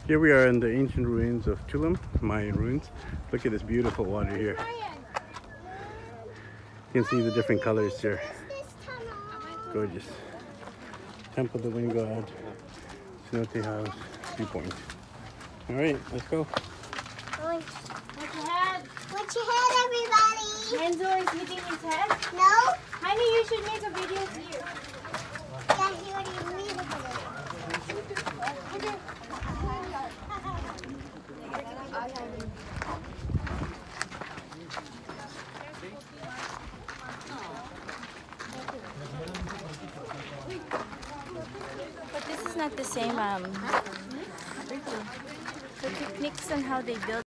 Here we are in the ancient ruins of TULUM, Mayan ruins. Look at this beautiful water here. You can see the different colors here. Gorgeous. Temple of the Wind God, Cenote House, viewpoint. Alright, let's go. Watch your head. Watch your head, everybody. Enzo is hitting his head. No. Honey, you should make a video here. Yeah, he already made a video. But this is not the same. The techniques and how they build.